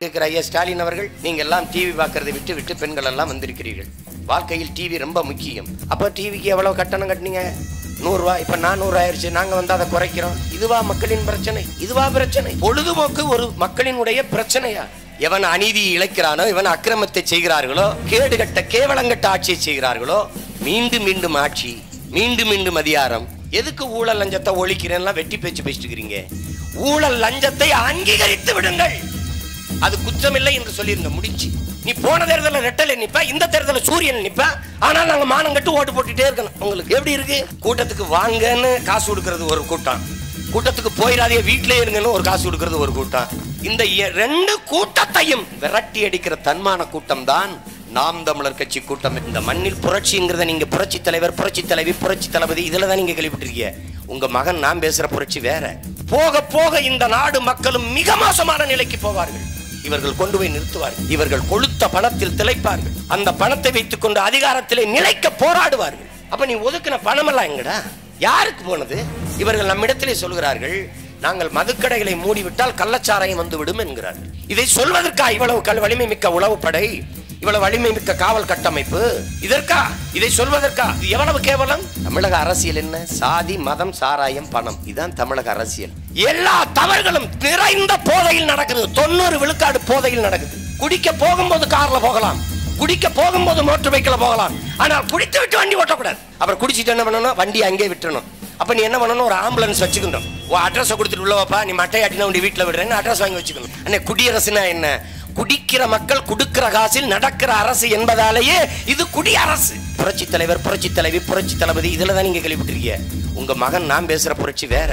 கேட்கிற ஐயா ஸ்டாலின் அவர்கள், நீங்க எல்லாம் டிவி பார்க்கறதை விட்டு விட்டு பெண்கள் எல்லாம் வந்திருக்கிறீர்கள். வாழ்க்கையில் டிவி ரொம்ப முக்கியம். அப்ப டிவிக்கு எவ்வளவு கட்டணம் கட்டினீங்க? 100 ரூபாய். இப்ப 400 ஆயிடுச்சு. நாங்க வந்து அதை குறைக்கிறோம். இதுவா மக்களின் பிரச்சனை? இதுவா பிரச்சனை? பொழுதுபோக்கு ஒரு மக்களினுடைய பிரச்சனையா? எவன் அநீதியை இழைக்கிறானோ, இவன் அக்கிரமத்தை செய்கிறார்களோ, கேடுகட்ட கேவலங்கட்ட ஆட்சியை செய்கிறார்களோ, மீண்டும் மீண்டும் ஆட்சி, மீண்டும் மீண்டும் அதிகாரம். எதுக்கு ஊழல் லஞ்சத்தை ஒழிக்கிறேன்னா வெட்டி பேச்சு பேசிட்டுக்கிறீங்க? ஊழல் லஞ்சத்தை அங்கீகரித்து விடுங்கள். அது குற்றமில்லை என்று சொல்லிருங்க, முடிஞ்சு. நீ போன தேர்தலில் ரெட்டலை நிப்ப, இந்த தேர்தலில் சூரியன் நிப்ப. ஆனால் நாங்க மானம் கட்டு ஓட்டு போட்டுட்டே இருக்கணும். உங்களுக்கு எப்படி இருக்கு? கூட்டத்துக்கு வாங்கன்னு காசு கொடுக்கறது ஒரு கூட்டம், கூட்டத்துக்கு போயிடாதே வீட்டிலே இருங்கன்னு ஒரு காசு கொடுக்கறது ஒரு கூட்டம். இந்த 2 கூட்டத்தையும் விரட்டி அடிக்கிற தன்மான கூட்டம் தான் நாம் தமிழர் கட்சி கூட்டம். இந்த மண்ணில் புரட்சிங்கிறத நீங்க புரட்சி தலைவர், புரட்சி தலைவி, புரட்சி தளபதி இதுல தான் நீங்க கேள்விப்பட்டிருக்கீங்க. உங்க மகன் நான் பேசுற புரட்சி வேற. போக போக இந்த நாடு மக்களும் மிக மோசமான நிலைக்கு போவார்கள். இவர்கள் கொண்டு போய் நிறுத்துவார்கள். இவர்கள் கொளுத்த பணத்தில் திளைப்பார்கள். அந்த பணத்தை வைத்துக் கொண்டு அதிகாரத்திலே நிலைக்க போராடுவார்கள். அப்ப நீ ஒதுக்கின பணமெல்லாம் எங்கடா? யாருக்கு போனது? இவர்கள் நம்மிடத்திலே சொல்கிறார்கள், நாங்கள் மதுக்கடைகளை மூடிவிட்டால் கள்ளச்சாராயம் வந்துவிடும் என்கிறார்கள். இதை சொல்வதற்கா இவ்வளவு வலிமை மிக்க உளவுப்படை, இவ்வளவு வலிமை மிக்க காவல் கட்டமைப்பு? இதற்கா? இதை சொல்வதற்கா? இது எவ்வளவு கேவலம்? தமிழக அரசியல் என்ன? சாதி, மதம், சாராயம், பணம். இதுதான் தமிழக அரசியல். எல்லா தவறுகளும் நிறைந்த போதையில் நடக்குது. 90 விழுக்காடு போதையில் நடக்குது. குடிக்க போகும்போது கார்ல போகலாம், குடிக்க போகும்போது மோட்டர் பைக்கில் போகலாம். ஆனால் குடித்து விட்டு வண்டி ஓட்டக்கூடாது. அப்புறம் குடிச்சிட்டு என்ன பண்ணணும்? வண்டி அங்கே விட்டுறணும். அப்ப நீ என்ன பண்ணணும்? ஒரு ஆம்புலன்ஸ் வச்சுக்கணும். அட்ரஸ் கொடுத்துட்டு உள்ளவாப்பா, நீ மட்டை ஆட்டினா உங்க வீட்டில் விடுறேன்னு அட்ரஸ் வாங்கி வச்சுக்கணும். அண்ணே, குடியரசுனா என்ன? குடிக்கிற மக்கள் குடுக்கிற காசில் நடக்கிற அரசு என்பதாலேயே இது குடி அரசு. புரட்சி தலைவர், புரட்சி தலைவி, புரட்சி தளபதி இதுல தான் நீங்க கேள்விப்பட்டிருக்கீங்க. உங்க மகன் நான் பேசுற புரட்சி வேற.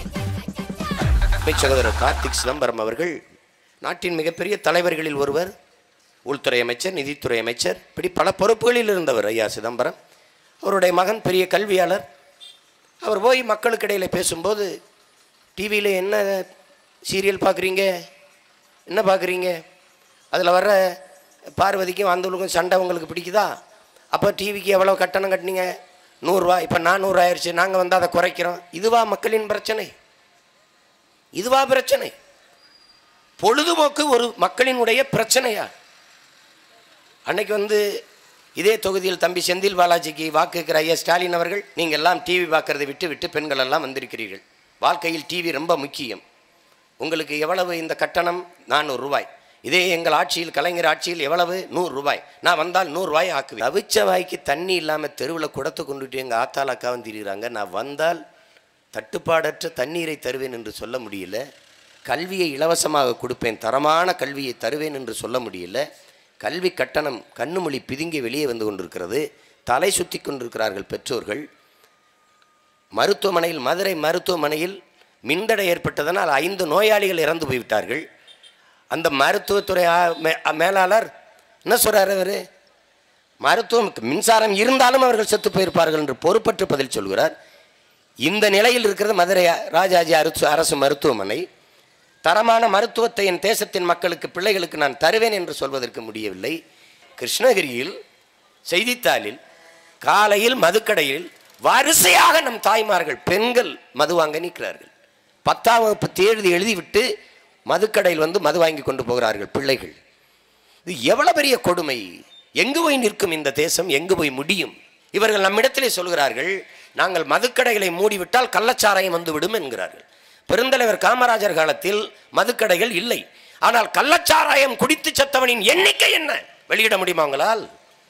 சகோதரர் கார்த்திக் சிதம்பரம் அவர்கள் நாட்டின் மிகப்பெரிய தலைவர்களில் ஒருவர். உள்துறை அமைச்சர், நிதித்துறை அமைச்சர், இப்படி பல பொறுப்புகளில் இருந்தவர் ஐயா சிதம்பரம். அவருடைய மகன் பெரிய கல்வியாளர். அவர் போய் மக்களுக்கு இடையில பேசும்போது, டிவியில் என்ன சீரியல் பார்க்குறீங்க, என்ன பார்க்குறீங்க, அதில் வர்ற பார்வதிக்கும் வந்தவங்களுக்கும் சண்டை உங்களுக்கு பிடிக்குதா? அப்போ டிவிக்கு எவ்வளோ கட்டணம் கட்டினீங்க? 100 ரூபாய். இப்போ 400 ஆயிடுச்சு. நாங்கள் வந்து அதை குறைக்கிறோம். இதுவா மக்களின் பிரச்சனை? இதுவா பிரச்சனை? பொழுதுபோக்கு ஒரு மக்களினுடைய பிரச்சனையா? அன்னைக்கு வந்து இதே தொகுதியில் தம்பி செந்தில் பாலாஜிக்கு வாக்கு கேட்கிற ஐயா ஸ்டாலின் அவர்கள், நீங்கள் எல்லாம் டிவி பார்க்கறதை விட்டு விட்டு பெண்கள் எல்லாம் வந்திருக்கிறீர்கள். வாழ்க்கையில் டிவி ரொம்ப முக்கியம். உங்களுக்கு எவ்வளவு இந்த கட்டணம்? 400 ரூபாய். இதே எங்கள் ஆட்சியில், கலைஞர் ஆட்சியில் எவ்வளவு? 100 ரூபாய். நான் வந்தால் 100 ரூபாய் ஆக்குவேன். தவிச்ச வாய்க்கு தண்ணி இல்லாமல் தெருவில் குடத்தை கொண்டுட்டு எங்கள் ஆத்தாள் அக்காவும் திரிகிறாங்க. நான் வந்தால் தட்டுப்பாடற்ற தண்ணீரை தருவேன் என்று சொல்ல முடியல. கல்வியை இலவசமாக கொடுப்பேன், தரமான கல்வியை தருவேன் என்று சொல்ல முடியல. கல்வி கட்டணம் கண்ணுமொழி பிதுங்கி வெளியே வந்து கொண்டிருக்கிறது. தலை சுற்றி கொண்டிருக்கிறார்கள் பெற்றோர்கள். மருத்துவமனையில், மதுரை மருத்துவமனையில் மின்தடை ஏற்பட்டதனால் 5 நோயாளிகள் இறந்து போய்விட்டார்கள். அந்த மருத்துவத்துறை மேலாளர் என்ன சொல்கிறார்? அவர் மருத்துவம் மின்சாரம் இருந்தாலும் அவர்கள் செத்து போயிருப்பார்கள் என்று பொறுப்பற்று பதில் சொல்கிறார். இந்த நிலையில் இருக்கிறது மதுரை ராஜாஜி அரசு மருத்துவமனை. தரமான மருத்துவத்தை என் தேசத்தின் மக்களுக்கு, பிள்ளைகளுக்கு நான் தருவேன் என்று சொல்வதற்கு முடியவில்லை. கிருஷ்ணகிரியில் செய்தித்தாளில் காலையில் மதுக்கடையில் வரிசையாக நம் தாய்மார்கள், பெண்கள் மது வாங்க நிற்கிறார்கள். 10ஆம் வகுப்பு தேர்வு எழுதிவிட்டு மதுக்கடையில் வந்து மது வாங்கி கொண்டு போகிறார்கள் பிள்ளைகள். இது எவ்வளவு பெரிய கொடுமை! எங்கு போய் நிற்கும் இந்த தேசம்? எங்கு போய் முடியும்? இவர்கள் நம்மிடத்திலே சொல்கிறார்கள், நாங்கள் மதுக்கடைகளை மூடிவிட்டால் கள்ளச்சாராயம் வந்துவிடும் என்கிறார்கள். பெருந்தலைவர் காமராஜர் காலத்தில் மதுக்கடைகள் இல்லை. ஆனால் கள்ளச்சாராயம் குடித்து செத்தவனின் எண்ணிக்கை என்ன? வெளியிட முடியுமா உங்களால்?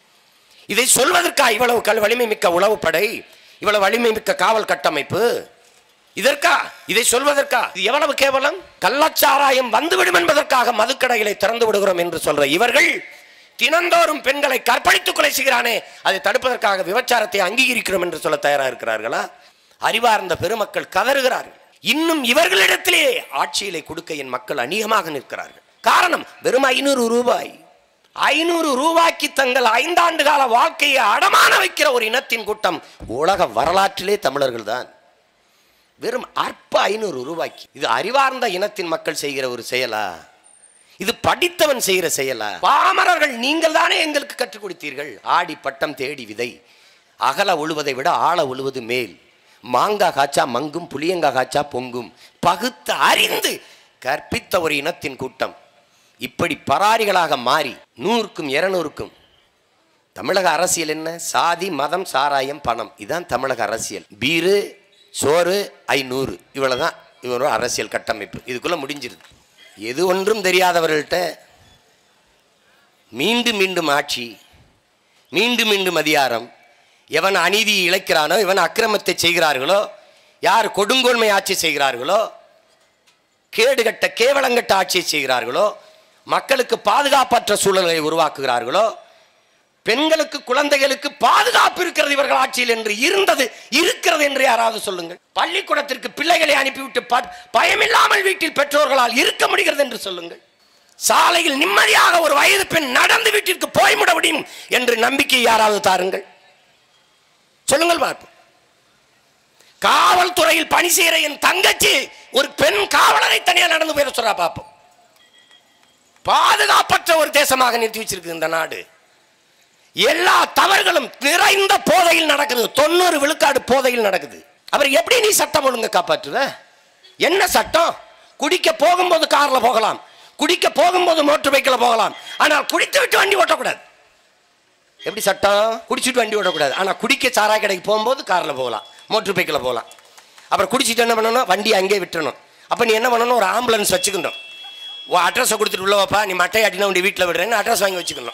இதை சொல்வதற்கா இவ்வளவு வலிமை மிக்க உளவுப்படை, இவ்வளவு வலிமை மிக்க காவல் கட்டமைப்பு? இதற்கா? இதை சொல்வதற்கா? இது எவ்வளவு கேவலம்! கள்ளச்சாராயம் வந்துவிடும் என்பதற்காக மதுக்கடைகளை திறந்து விடுகிறோம் என்று சொல்ற இவர்கள் தினந்தோறும் பெண்களை கற்பழித்து கொலை செய்கிறானே, அதை தடுப்பதற்காக விபச்சாரத்தை அங்கீகரிக்கிறோம் என்று சொல்ல தயாராக இருக்கிறார்களா? அறிவார்ந்த பெருமக்கள் கதறுகிறார்கள். இன்னும் இவர்களிடத்திலே ஆட்சியிலே கொடுக்க என் மக்கள் அநீகமாக நிற்கிறார்கள். காரணம் வெறும் 500 ரூபாய். 500 ரூபாய்க்கு தங்கள் 5 ஆண்டு கால வாழ்க்கையை அடமான வைக்கிற ஒரு இனத்தின் கூட்டம் உலக வரலாற்றிலே தமிழர்கள் தான். வெறும் அற்ப 500 ரூபாய்க்கு. இது அறிவார்ந்த இனத்தின் மக்கள் செய்கிற ஒரு செயலா? இது படித்தவன் செய்கிற செயலா? பாமரர்கள் நீங்கள் தானே எங்களுக்கு கற்றுக் கொடுத்தீர்கள். ஆடி பட்டம் தேடி விதை, அகல உழுவதை விட ஆழ உழுவது மேல், மாங்காய் காய்ச்சா மங்கும், புளியங்காய் காய்ச்சா பொங்கும், பகுத்து அறிந்து கற்பித்த ஒரு இனத்தின் கூட்டம். இப்படி பராரிகளாக மாறி 100க்கும் 200க்கும் தமிழக அரசியல் என்ன? சாதி, மதம், சாராயம், பணம். இதுதான் தமிழக அரசியல். பீரு, சோறு, 500, இவ்வளவுதான் இவரோட அரசியல் கட்டமைப்பு. இதுக்குள்ள முடிஞ்சிருது. எது ஒன்றும் தெரியாதவர்கள்ட்ட மீண்டும் மீண்டும் ஆட்சி, மீண்டும் மீண்டும் அதிகாரம். எவன் அநீதியை இழைக்கிறானோ, எவன் அக்கிரமத்தை செய்கிறார்களோ, யார் கொடுங்கோன்மை ஆட்சி செய்கிறார்களோ, கேடுகட்ட கேவலங்கட்ட ஆட்சியை செய்கிறார்களோ, மக்களுக்கு பாதுகாப்பற்ற சூழலை உருவாக்குகிறார்களோ, பெண்களுக்கு குழந்தைகளுக்கு பாதுகாப்பு இருக்கிறது இவர்கள் ஆட்சியில் என்று இருக்கிறது என்று யாராவது சொல்லுங்கள். பள்ளிக்கூடத்திற்கு பிள்ளைகளை அனுப்பிவிட்டு பயமில்லாமல் வீட்டில் பெற்றோர்களால் இருக்க முடிகிறது என்று சொல்லுங்கள். சாலையில் நிம்மதியாக ஒரு வயது பெண் நடந்து வீட்டிற்கு போய்விட முடியும் என்று நம்பிக்கை யாராவது தாருங்கள், சொல்லுங்கள் பார்ப்போம். காவல்துறையில் பணி செய்கிற என் தங்கச்சி ஒரு பெண் காவலரை தனியாக நடந்து போயிட சொல்றா பார்ப்போம். பாதுகாப்பற்ற ஒரு தேசமாக நிறுத்தி வச்சிருக்கு இந்த நாடு. எல்லா தவறுகளும் நிறைந்த போதையில் நடக்குது. 90 விழுக்காடு போதையில் நடக்குது. அப்புறம் எப்படி நீ சட்டம் ஒழுங்க காப்பாற்றுவ? என்ன சட்டம்? குடிக்க போகும்போது கார்ல போகலாம், குடிக்க போகும்போது மோட்டர் பைக்கில் போகலாம், ஆனால் குடித்து விட்டு வண்டி ஓட்டக்கூடாது. எப்படி சட்டம்? குடிச்சிட்டு வண்டி ஓட்டக்கூடாது, ஆனால் குடிக்க சாராய கடைக்கு போகும்போது காரில் போகலாம், மோட்டர் பைக்கில் போகலாம். அப்புறம் குடிச்சிட்டு என்ன பண்ணணும்? வண்டி அங்கேயே விட்டுறணும். அப்போ நீ என்ன பண்ணணும்? ஒரு ஆம்புலன்ஸ் வச்சுக்கணும். அட்ரஸை கொடுத்துட்டு உள்ளவாப்பா, நீ மட்டை ஆட்டினா உடைய வீட்டில் விடுறேன்னு அட்ரஸ் வாங்கி வச்சுக்கணும்.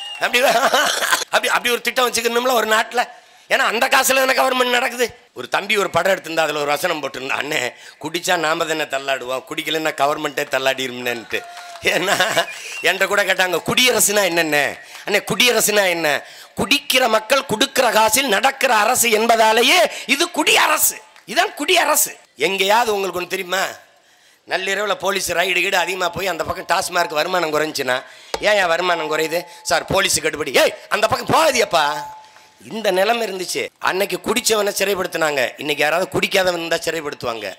அப்படி ஒரு திட்டம் வச்சுக்கணும்ல ஒரு நாட்டில். ஏன்னா அந்த காசுல தானே கவர்மெண்ட் நடக்குது. ஒரு தம்பி ஒரு படம் எடுத்திருந்தா அதில் ஒரு வசனம் போட்டிருந்தா, அண்ணே குடிச்சா நாம தானே தள்ளாடுவோம், குடிக்கலன்னா கவர்மெண்ட்டே தள்ளாடிரும்னு. ஏன்னா என்கிட்ட கூட கேட்டாங்க, குடியரசுனா என்னென்ன அண்ணே? குடியரசுனா என்ன? குடிக்கிற மக்கள் கொடுக்கிற காசில் நடக்கிற அரசு என்பதாலேயே இது குடியரசு. இதான் குடியரசு. எங்கேயாவது உங்களுக்கு ஒன்று தெரியுமா? நள்ளிரவில் போலீஸ் ரைடு கீடு அதிகமாக போய் அந்த பக்கம் டாஸ்மார்க் வருமானம் குறைஞ்சுன்னா, ஏன் வருமானம் குறையுது சார்? போலீஸு கட்டுப்படி. ஏய் அந்த பக்கம் போகாதியப்பா. இந்த நிலைமை இருந்துச்சு. அன்னைக்கு குடிச்சவனை சிறைப்படுத்தினாங்க, இன்னைக்கு யாராவது குடிக்காதவன் இருந்தால் சிறைப்படுத்துவாங்க.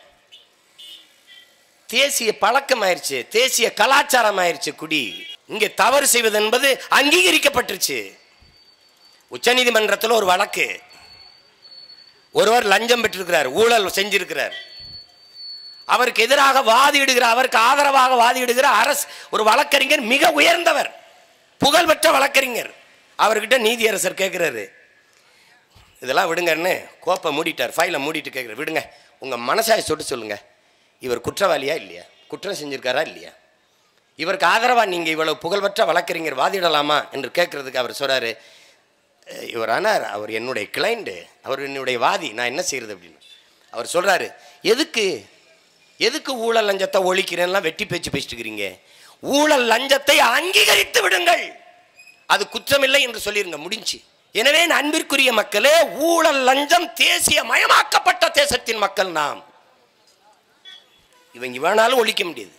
தேசிய பழக்கம் ஆயிடுச்சு, தேசிய கலாச்சாரம் ஆயிடுச்சு குடி. இங்கே தவறு செய்வது என்பது அங்கீகரிக்கப்பட்டுருச்சு. உச்சநீதிமன்றத்தில் ஒரு வழக்கு, ஒருவர் லஞ்சம் பெற்றிருக்கிறார், ஊழல் செஞ்சிருக்கிறார். அவருக்கு எதிராக வாதிடுகிற, அவருக்கு ஆதரவாக வாதிடுகிற அரசு ஒரு வழக்கறிஞர், மிக உயர்ந்தவர், புகழ்பெற்ற வழக்கறிஞர். அவர்கிட்ட நீதியரசர் கேட்கிறாரு, இதெல்லாம் விடுங்கன்னு கோப்பை மூடிட்டார், ஃபைலை மூடிட்டு கேட்குறாரு, விடுங்க உங்கள் மனசாயை சொட்டு சொல்லுங்க, இவர் குற்றவாளியா இல்லையா, குற்றம் செஞ்சிருக்காரா இல்லையா, இவருக்கு ஆதரவாக நீங்கள் இவ்வளவு புகழ்பெற்ற வழக்கறிஞர் வாதிடலாமா என்று கேட்கறதுக்கு அவர் சொல்கிறாரு, இவர் ஆனார், அவர் என்னுடைய கிளைண்டு, அவர் என்னுடைய வாதி, நான் என்ன செய்யறது அப்படின்னு. அவர் சொல்கிறாரு, எதுக்கு ஊழல் லஞ்சத்தை ஒழிக்கிறேன்லாம் வெட்டி பேச்சு பேசிட்டு இருக்கிறீங்க? ஊழல் லஞ்சத்தை அங்கீகரித்து விடுங்கள், அது குற்றமில்லை என்று சொல்லிருங்க, முடிஞ்சு. எனவே அன்பிற்குரிய மக்களே, ஊழல் லஞ்சம் தேசிய மயமாக்கப்பட்ட தேசத்தின் மக்கள் நாம். இவங்க வேணாலும் ஒழிக்க முடியாது.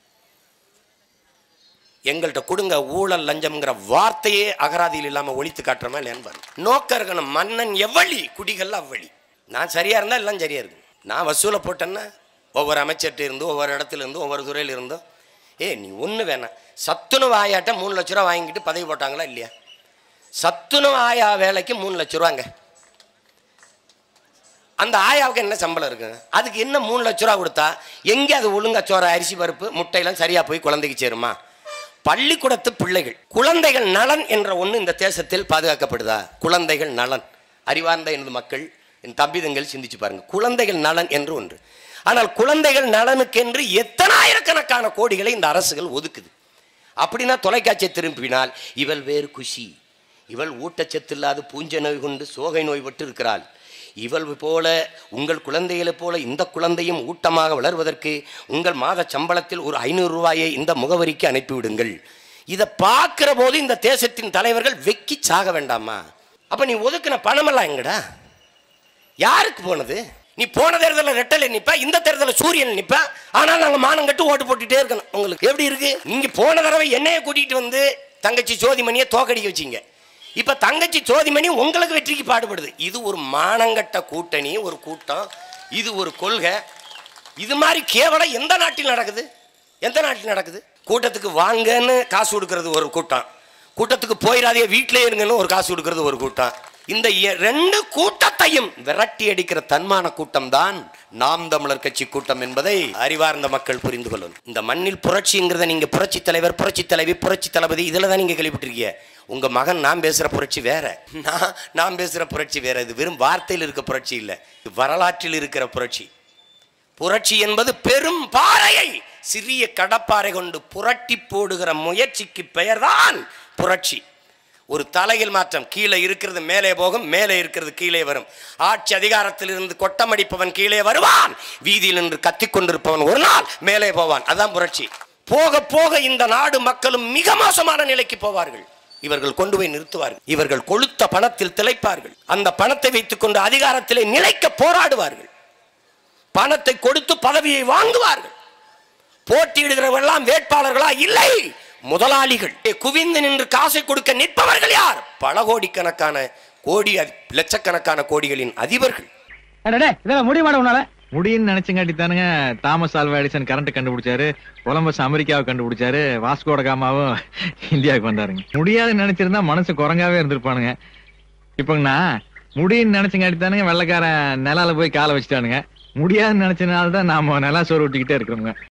எங்கள்கிட்ட கொடுங்க, ஊழல் லஞ்சம்ங்கிற வார்த்தையே அகராதியில் இல்லாமல் ஒழித்து காட்டுறமா இல்லையான்னு. நோக்க இருக்கணும், மன்னன் எவ்வளி குடிகள் அவ்வளி. நான் சரியா இருந்தால் எல்லாம் சரியா இருக்கும். நான் வசூலை போட்டேன்னா ஒவ்வொரு அமைச்சர்கிட்ட இருந்தும் ஒவ்வொரு இடத்துல இருந்தும் ஒவ்வொரு துறையில் இருந்தும், நீ ஒன்று வேணாம், சத்துணவு ஆயாட்ட 3 லட்ச ரூபா வாங்கிட்டு பதவி போட்டாங்களா இல்லையா? சத்துணவு ஆயா வேலைக்கு 3 லட்ச ரூபாங்க. அந்த ஆயாவுக்கு என்ன சம்பளம் இருக்குங்க? அதுக்கு என்ன 3 லட்ச ரூபா கொடுத்தா எங்கே அது ஒழுங்கா சோற, அரிசி, பருப்பு, முட்டையெல்லாம் சரியா போய் குழந்தைக்கு சேருமா? பள்ளிக்கூடத்து பிள்ளைகள், குழந்தைகள் நலன் என்ற ஒன்று இந்த தேசத்தில் பாதுகாக்கப்படுதா? குழந்தைகள் நலன், அறிவார்ந்த எனது மக்கள், என் தம்பிதங்கள் சிந்திச்சு பாருங்க, குழந்தைகள் நலன் என்று ஒன்று. ஆனால் குழந்தைகள் நலனுக்கென்று எத்தனாயிரக்கணக்கான கோடிகளை இந்த அரசுகள் ஒதுக்குது. அப்படின்னா தொலைக்காட்சியை திரும்பினால், இவள் வேறு குஷி, இவள் ஊட்டச்சத்து இல்லாத பூஞ்சை நோய் கொண்டு சோகை நோய்பட்டு இருக்கிறாள், இவள் போல உங்கள் குழந்தைகளை போல இந்த குழந்தையும் ஊட்டமாக வளர்வதற்கு உங்கள் மாத சம்பளத்தில் ஒரு 500 ரூபாயை இந்த முகவரிக்கு அனுப்பிவிடுங்கள். இதை பார்க்கிற போது இந்த தேசத்தின் தலைவர்கள் வெக்கி சாக வேண்டாமா? அப்ப நீ ஒதுக்கின பணமெல்லாம் எங்கடா? யாருக்கு போனது? நீ போன தேர்தலில் ரெட்டலை நிப்ப, இந்த தேர்தலில் சூரியன் நிப்ப, ஆனால் நாங்கள் மானம் கட்டு ஓட்டு போட்டுட்டே இருக்கணும். உங்களுக்கு எப்படி இருக்கு? நீங்க போன தடவை என்னைய கூட்டிகிட்டு வந்து தங்கச்சி ஜோதிமணியை தோக்கடிக்க வச்சிங்க, இப்ப தங்கச்சி ஜோதிமணி உங்களுக்கு வெற்றிக்கு பாடுபடுது. இது ஒரு மானங்கட்ட கூட்டணி, ஒரு கூட்டம், இது ஒரு கொள்கை. இது மாதிரி கேவலம் எந்த நாட்டில் நடக்குது? எந்த நாட்டில் நடக்குது? கூட்டத்துக்கு வாங்கன்னு காசு கொடுக்கறது ஒரு கூட்டம், கூட்டத்துக்கு போயிடாதே வீட்டிலே இருங்கன்னு ஒரு காசு கொடுக்கறது ஒரு கூட்டம். இந்த ரெண்டு கூட்டத்தையும் விரட்டி அடிக்கிற தன்மான கூட்டம் தான் நாம் தமிழர் கட்சி கூட்டம் என்பதை அறிவார்ந்த மக்கள் புரிந்து கொள்ளணும். இந்த மண்ணில் புரட்சிங்கிறத நீங்க புரட்சி தலைவர், புரட்சி தலைவி, புரட்சி தளபதி இதுல தான் நீங்க கேள்விப்பட்டிருக்கீங்க. உங்க மகன் நான் பேசுற புரட்சி வேற, நான் பேசுற புரட்சி வேற. இது வெறும் வார்த்தையில் இருக்க புரட்சி இல்லை, வரலாற்றில் இருக்கிற புரட்சி. புரட்சி என்பது பெரும் பாறையை சிறிய கடப்பாறை கொண்டு புரட்டி போடுகிற முயற்சிக்கு பெயர்தான் புரட்சி. ஒரு தலையில் மாற்றம், கீழே இருக்கிறது மேலே போகும், மேலே இருக்கிறது கீழே வரும். ஆட்சி அதிகாரத்தில் இருந்து கொட்டமடிப்பவன் கீழே வருவான், வீதியில் நின்று கத்திக்கொண்டிருப்பவன் ஒரு நாள் மேலே போவான். அதான் புரட்சி. போக போக இந்த நாடு மக்களும் மிக மோசமான நிலைக்கு போவார்கள். இவர்கள் கொண்டு போய் நிறுத்துவார்கள். இவர்கள் கொளுத்த பணத்தில் திளைப்பார்கள். அந்த பணத்தை வைத்துக் கொண்டு அதிகாரத்திலே நிலைக்க போராடுவார்கள். பணத்தை கொடுத்து பதவியை வாங்குவார்கள். போட்டியிடுகிறவர்கள்லாம் வேட்பாளர்களா இல்லை, முதலாளிகள். குவிந்து நின்று காசை கொடுக்க நிற்பவர்கள் யார்? பல கோடிக்கணக்கான கோடி, லட்சக்கணக்கான கோடிகளின் அதிபர்கள். முடியும்னு நினைச்சங்காட்டி தானுங்க தாமஸ் ஆல்வா எடிசன் கரண்ட் கண்டுபிடிச்சாரு, கொலம்பஸ் அமெரிக்காவை கண்டுபிடிச்சாரு, வாஸ்கோட காமாவும் இந்தியாவுக்கு வந்தாருங்க. முடியாதுன்னு நினைச்சிருந்தா மனசு குரங்காவே இருந்திருப்பானுங்க. இப்பங்கண்ணா முடியும்னு நினைச்சங்காட்டி தானுங்க வெள்ளக்காரன் நிலால போய் காலை வச்சுட்டானுங்க. முடியாதுன்னு நினைச்சனால தான் நாம நிலா சோறு விட்டுக்கிட்டே இருக்கிறோங்க.